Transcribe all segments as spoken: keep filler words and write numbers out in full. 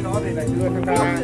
nó thì lại đưa sang ra.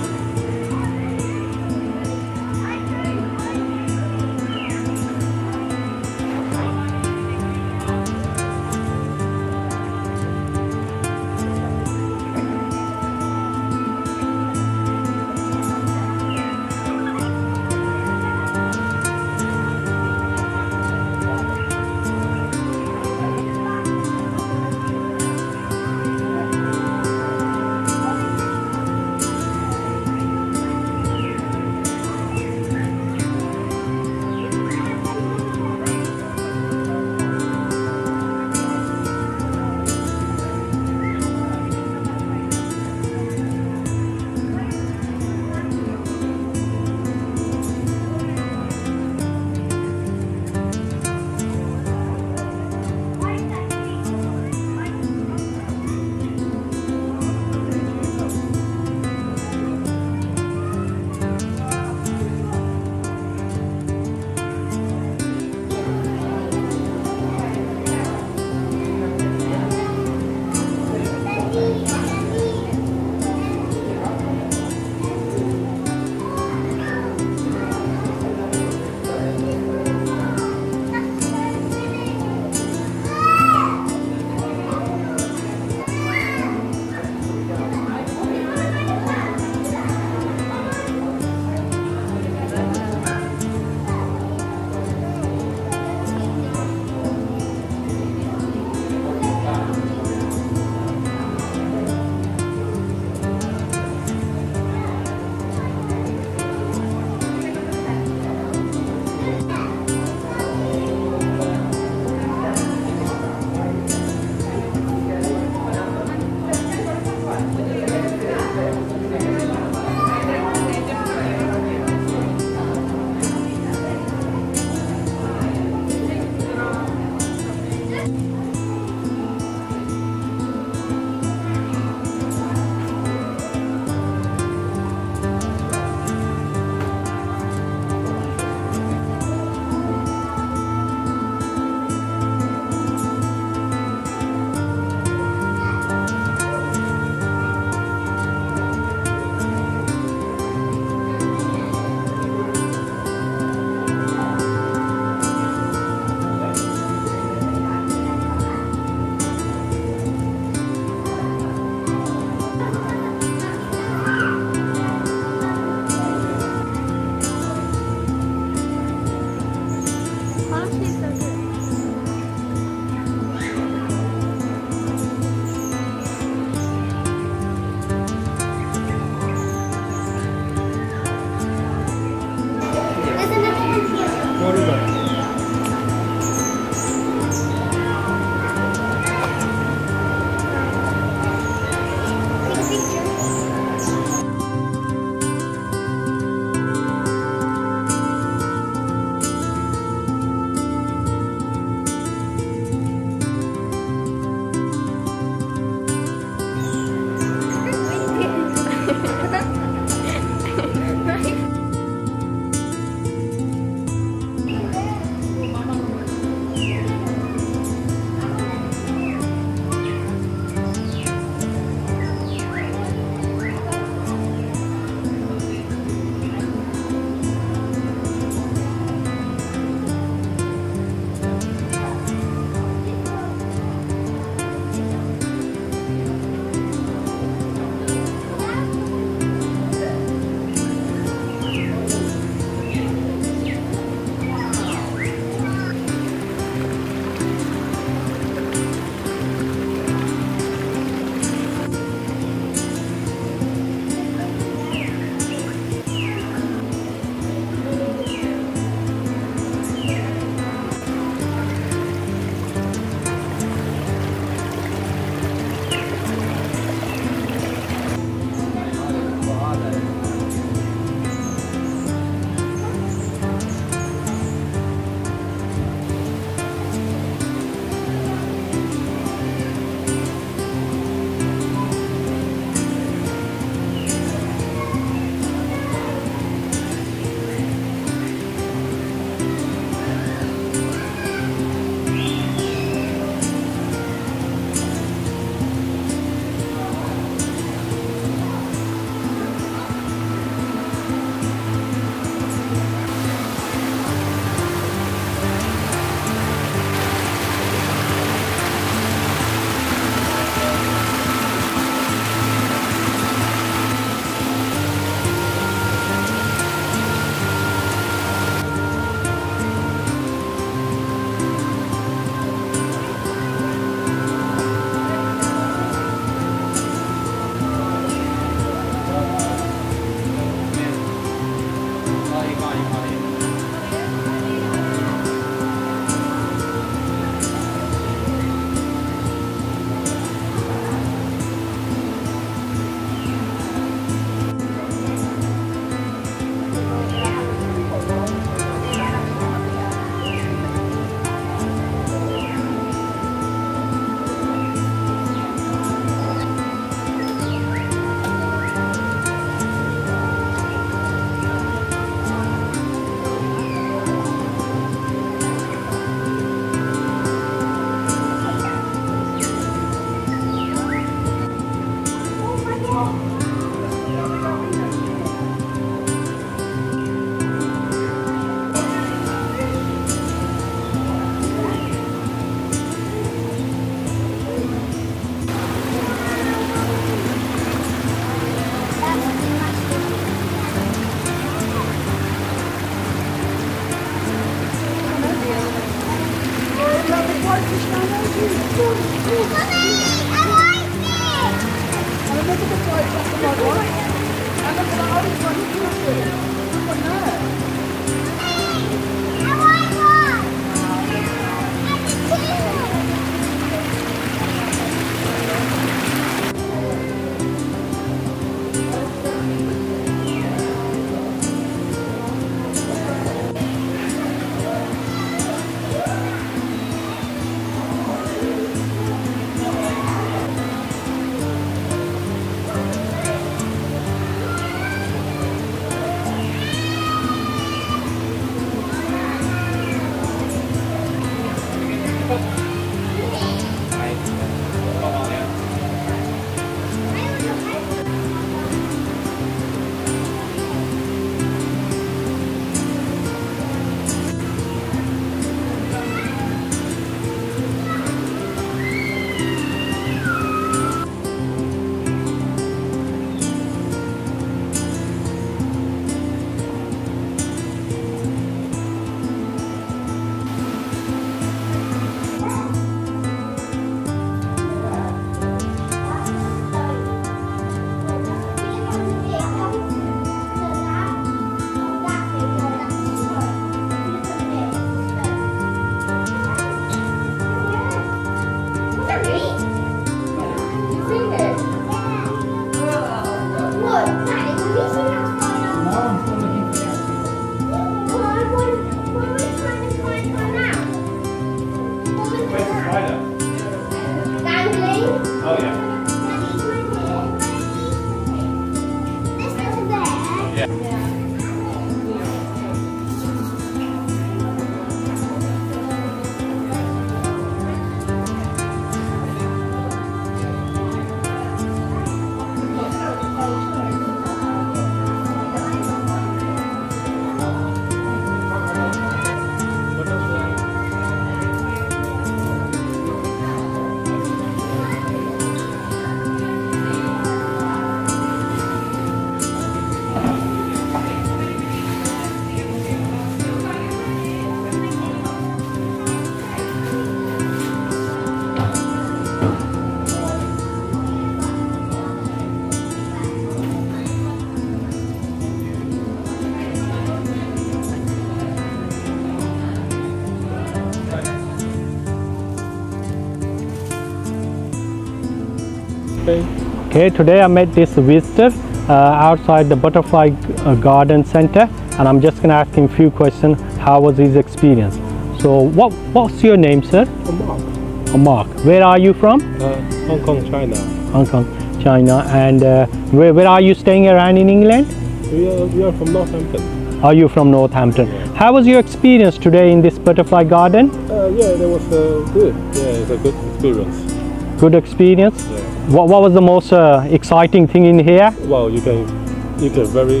Okay, today I met this visitor uh, outside the Butterfly uh, Garden Center, and I'm just going to ask him a few questions. How was his experience? So, what what's your name, sir? Mark. Uh, Mark. Where are you from? Uh, Hong Kong, China. Hong Kong, China. And uh, where, where are you staying around in England? We are, we are from Northampton. Are you from Northampton? Yeah. How was your experience today in this Butterfly Garden? Uh, yeah, that was uh, good. Yeah, it's a good experience. Good experience? Yeah. What, what was the most uh, exciting thing in here? Well, you can you get very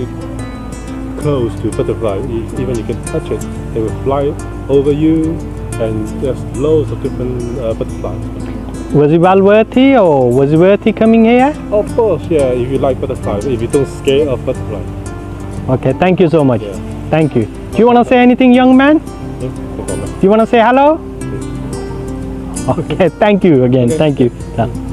close to butterfly. Even you can touch it. They will fly over you, and there's loads of different uh, butterflies. Was it well worthy, or was it worthy coming here? Of course, yeah. If you like butterflies, if you don't scare of butterflies. Okay, thank you so much. Yeah. Thank you. Do you want to say anything, young man? Yeah, no problem. Do you want to say hello? Okay, thank you again. Okay. Thank you.